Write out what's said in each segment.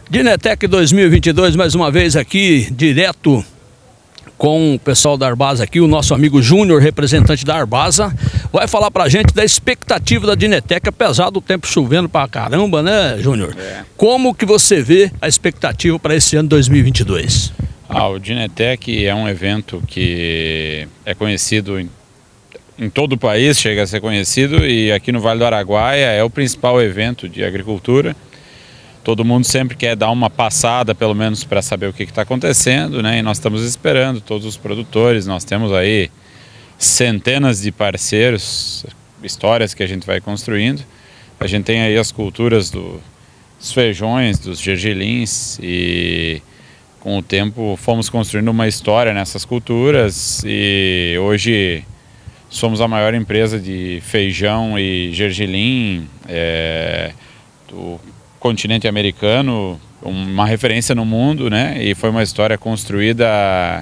Dinetec 2022, mais uma vez aqui, direto com o pessoal da Arbasa aqui, o nosso amigo Júnior, representante da Arbasa, vai falar pra gente da expectativa da Dinetec, apesar do tempo chovendo pra caramba, né, Júnior? Como que você vê a expectativa para esse ano 2022? O Dinetec é um evento que é conhecido em todo o país, chega a ser conhecido, e aqui no Vale do Araguaia é o principal evento de agricultura. Todo mundo sempre quer dar uma passada, pelo menos, para saber o que está acontecendo, né? E nós estamos esperando todos os produtores. Nós temos aí centenas de parceiros, histórias que a gente vai construindo. A gente tem aí as culturas dos feijões, dos gergelins, e com o tempo fomos construindo uma história nessas culturas, e hoje somos a maior empresa de feijão e gergelim do continente americano, uma referência no mundo, né? E foi uma história construída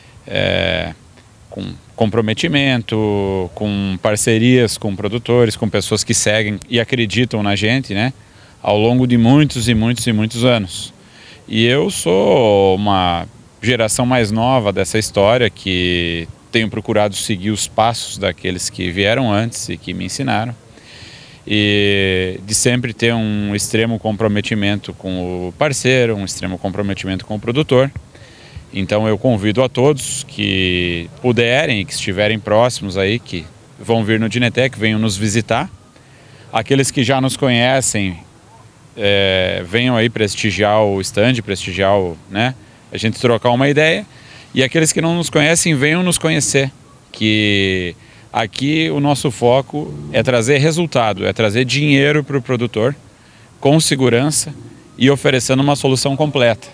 com comprometimento, com parcerias com produtores, com pessoas que seguem e acreditam na gente, né? Ao longo de muitos e muitos e muitos anos. E eu sou uma geração mais nova dessa história, que tenho procurado seguir os passos daqueles que vieram antes e que me ensinaram, e de sempre ter um extremo comprometimento com o parceiro, um extremo comprometimento com o produtor. Então eu convido a todos que puderem e que estiverem próximos aí, que vão vir no Dinetec, venham nos visitar. Aqueles que já nos conhecem, venham aí prestigiar o stand, prestigiar né? A gente trocar uma ideia. E aqueles que não nos conhecem, venham nos conhecer, que aqui o nosso foco é trazer resultado, é trazer dinheiro para o produtor, com segurança e oferecendo uma solução completa.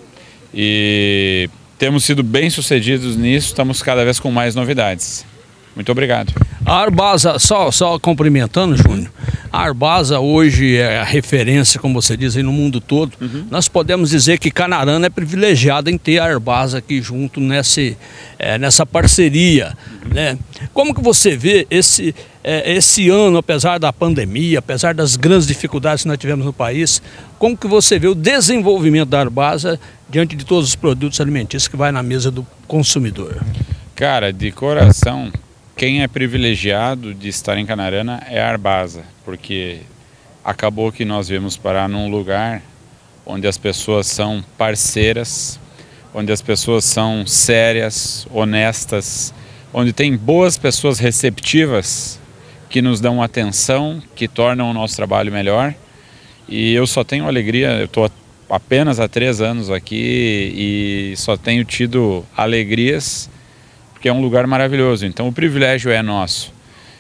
E temos sido bem sucedidos nisso, estamos cada vez com mais novidades. Muito obrigado. A Arbasa, só cumprimentando, Júnior, a Arbasa hoje é a referência, como você diz, aí no mundo todo. Nós podemos dizer que Canarana é privilegiada em ter a Arbasa aqui junto nessa parceria, né? Como que você vê esse ano, apesar da pandemia, apesar das grandes dificuldades que nós tivemos no país, como que você vê o desenvolvimento da Arbasa diante de todos os produtos alimentícios que vai na mesa do consumidor? Cara, de coração, quem é privilegiado de estar em Canarana é a Arbasa, porque acabou que nós viemos parar num lugar onde as pessoas são parceiras, onde as pessoas são sérias, honestas, onde tem boas pessoas receptivas que nos dão atenção, que tornam o nosso trabalho melhor. E eu só tenho alegria, eu estou apenas há 3 anos aqui e só tenho tido alegrias, porque é um lugar maravilhoso. Então o privilégio é nosso.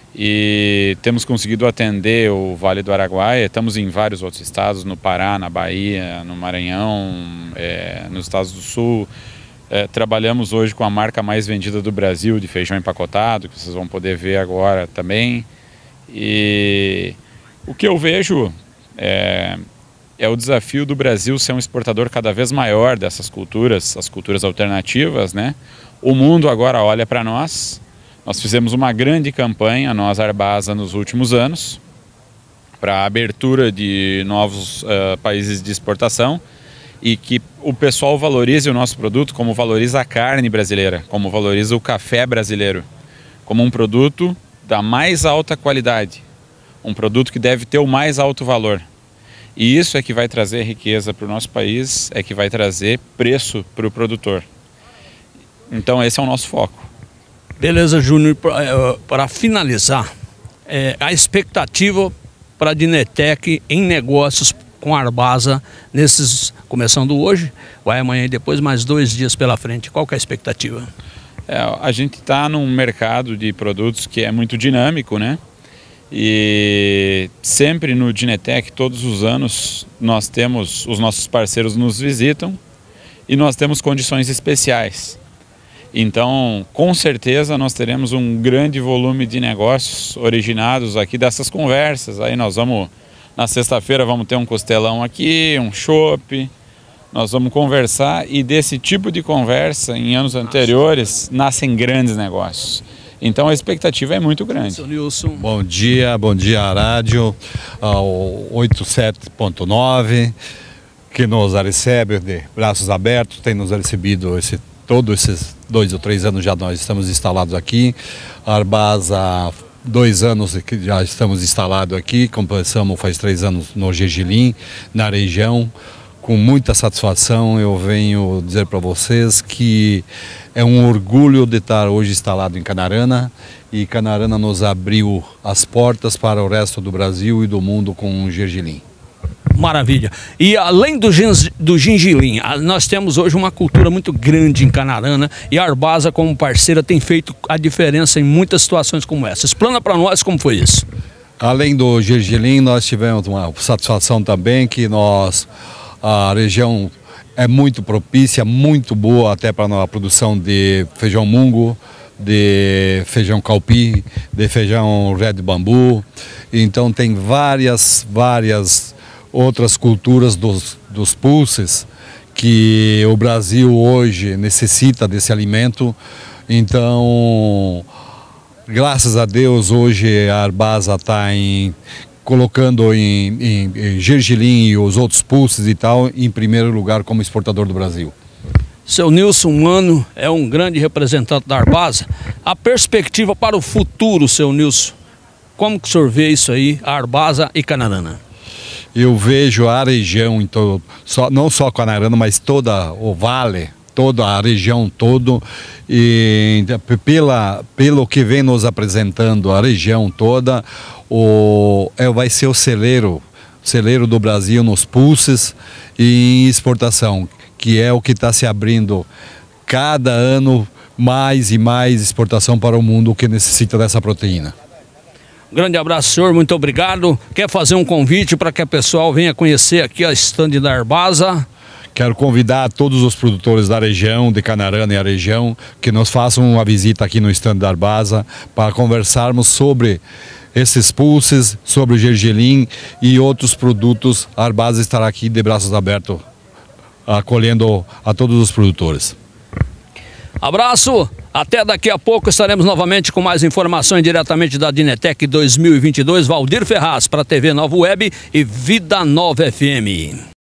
E temos conseguido atender o Vale do Araguaia, estamos em vários outros estados, no Pará, na Bahia, no Maranhão, nos estados do Sul. Trabalhamos hoje com a marca mais vendida do Brasil de feijão empacotado, que vocês vão poder ver agora também. E o que eu vejo é o desafio do Brasil ser um exportador cada vez maior dessas culturas, as culturas alternativas, né? O mundo agora olha para nós. Nós fizemos uma grande campanha, nós Arbasa, nos últimos anos, para a abertura de novos países de exportação, e que o pessoal valorize o nosso produto como valoriza a carne brasileira, como valoriza o café brasileiro, como um produto da mais alta qualidade, um produto que deve ter o mais alto valor. E isso é que vai trazer riqueza para o nosso país, é que vai trazer preço para o produtor. Então esse é o nosso foco. Beleza, Júnior. Para finalizar, a expectativa para a Dinetec em negócios com a Arbasa, começando hoje, vai amanhã e depois mais 2 dias pela frente. Qual que é a expectativa? A gente está num mercado de produtos que é muito dinâmico, né? E sempre no Dinetec, todos os anos, os nossos parceiros nos visitam e nós temos condições especiais. Então, com certeza, nós teremos um grande volume de negócios originados aqui dessas conversas. Aí nós vamos, na sexta-feira, vamos ter um costelão aqui, um chopp. Nós vamos conversar, e desse tipo de conversa, em anos anteriores, nascem grandes negócios. Então a expectativa é muito grande. Seu Nilson. Bom dia, rádio, 87.9. que nos recebe de braços abertos, tem nos recebido todos esses 2 ou 3 anos já nós estamos instalados aqui. A Arbasa, 2 anos que já estamos instalados aqui, começamos faz 3 anos no Gergelim, na região. Com muita satisfação eu venho dizer para vocês que é um orgulho de estar hoje instalado em Canarana, e Canarana nos abriu as portas para o resto do Brasil e do mundo com o Gergelim. Maravilha. E além do gengilim, nós temos hoje uma cultura muito grande em Canarana, e a Arbasa, como parceira, tem feito a diferença em muitas situações como essa. Explana para nós como foi isso. Além do gergelim, nós tivemos uma satisfação também que a região é muito propícia, muito boa até para a produção de feijão mungo, de feijão calpi, de feijão red bambu. Então tem várias outras culturas dos pulses que o Brasil hoje necessita desse alimento. Então, graças a Deus, hoje a Arbasa está colocando em gergelim e os outros pulses e tal em primeiro lugar como exportador do Brasil. Seu Nilson Mano é um grande representante da Arbasa. A perspectiva para o futuro, seu Nilson, como que o senhor vê isso aí, a Arbasa e Canarana? Eu vejo a região, não só Canarana, mas toda o vale, toda a região toda, e pelo que vem nos apresentando a região toda, vai ser o celeiro do Brasil nos pulses e em exportação, que é o que está se abrindo cada ano mais e mais exportação para o mundo que necessita dessa proteína. Um grande abraço, senhor, muito obrigado. Quer fazer um convite para que a pessoal venha conhecer aqui a estande da Arbasa? Quero convidar todos os produtores da região, de Canarana e a região, que nos façam uma visita aqui no estande da Arbasa para conversarmos sobre esses pulses, sobre o gergelim e outros produtos. A Arbasa estará aqui de braços abertos, acolhendo a todos os produtores. Abraço, até daqui a pouco estaremos novamente com mais informações diretamente da Dinetec 2022. Valdir Ferraz para a TV Nova Web e Vida Nova FM.